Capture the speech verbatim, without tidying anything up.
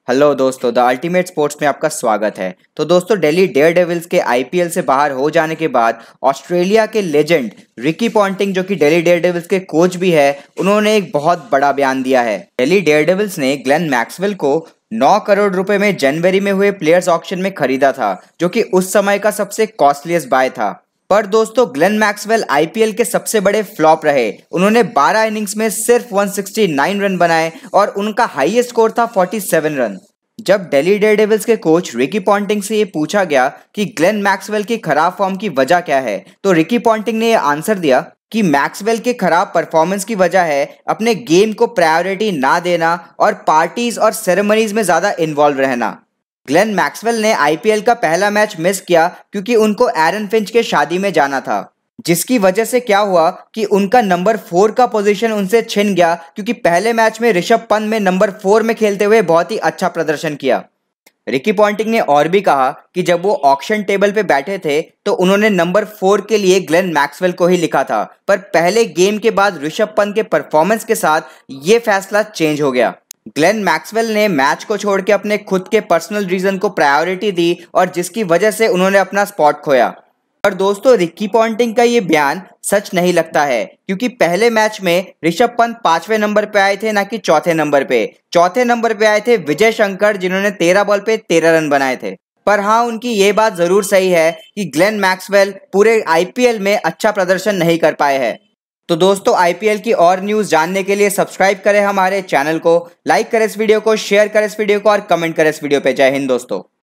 Hello दोस्तों, the ultimate sports में आपका स्वागत है। तो दोस्तों, दिल्ली डेयरडेविल्स के आईपीएल से बाहर हो जाने के बाद ऑस्ट्रेलिया के लेजेंड रिकी पॉन्टिंग, जो कि दिल्ली डेयरडेविल्स के कोच भी है, उन्होंने एक बहुत बड़ा बयान दिया है। दिल्ली डेयरडेविल्स ने ग्लेन मैक्सवेल को नौ करोड़ रुपए में जनवरी में हुए प्लेयर्स ऑक्शन में खरीदा था, जो कि उस समय का सबसे कॉस्टलीस्ट बाय था। पर दोस्तों, ग्लेन मैक्सवेल आईपीएल के सबसे बड़े फ्लॉप रहे। उन्होंने बारह इनिंग्स में सिर्फ एक सौ उनहत्तर रन बनाए और उनका हाईएस्ट स्कोर था सैंतालीस रन। जब दिल्ली डेयरडेविल्स के कोच रिकी पॉन्टिंग से ये पूछा गया कि ग्लेन मैक्सवेल की खराब फॉर्म की वजह क्या है, तो रिकी पॉन्टिंग ने ये आंसर दिया कि मैक्सवेल के खराब परफॉर्मेंस की वजह है अपने गेम को प्रायोरिटी ना देना और पार्टीज और सेरेमनीज में ज्यादा इन्वॉल्व रहना। ग्लेन मैक्सवेल ने आईपीएल का पहला मैच मिस किया क्योंकि उनको एरन फिंच के शादी में जाना था, जिसकी वजह से क्या हुआ कि उनका नंबर फोर का पोजीशन उनसे छिन गया, क्योंकि पहले मैच में ऋषभ पंत में नंबर फोर में खेलते हुए बहुत ही अच्छा प्रदर्शन किया। रिकी पॉन्टिंग ने और भी कहा कि जब वो ऑक्शन टेबल पे बैठे थे तो उन्होंने नंबर फोर के लिए ग्लेन मैक्सवेल को ही लिखा था, पर पहले गेम के बाद ऋषभ पंत के परफॉर्मेंस के साथ ये फैसला चेंज हो गया। ग्लेन मैक्सवेल ने मैच को छोड़ के अपने खुद के पर्सनल रीजन को प्रायोरिटी दी और जिसकी वजह से उन्होंने अपना स्पॉट खोया। और दोस्तों, रिकी पॉन्टिंग का ये बयान सच नहीं लगता है, क्योंकि पहले मैच में ऋषभ पंत पांचवें नंबर पे आए थे, ना कि चौथे नंबर पे। चौथे नंबर पे आए थे विजय शंकर, जिन्होंने तेरह बॉल पे तेरह रन बनाए थे। पर हाँ, उनकी ये बात जरूर सही है कि ग्लेन मैक्सवेल पूरे आईपीएल में अच्छा प्रदर्शन नहीं कर पाए हैं। तो दोस्तों, आईपीएल की और न्यूज़ जानने के लिए सब्सक्राइब करें हमारे चैनल को, लाइक करें इस वीडियो को, शेयर करें इस वीडियो को और कमेंट करें इस वीडियो पे। जय हिंद दोस्तों।